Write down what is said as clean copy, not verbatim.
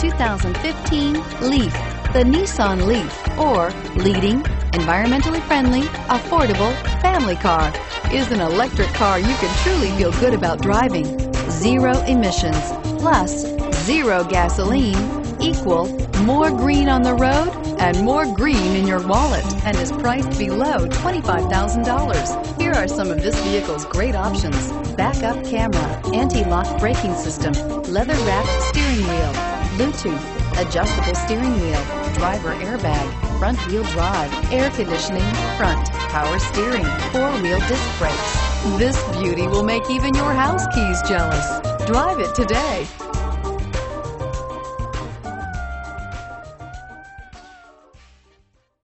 2015 Leaf. The Nissan Leaf, or leading, environmentally friendly, affordable family car, is an electric car you can truly feel good about driving. Zero emissions, plus zero gasoline, equal more green on the road and more green in your wallet, and is priced below $25,000. Here are some of this vehicle's great options: backup camera, anti-lock braking system, leather-wrapped steering wheel, Bluetooth, adjustable steering wheel, driver airbag, front wheel drive, air conditioning, front, power steering, four-wheel disc brakes. This beauty will make even your house keys jealous. Drive it today.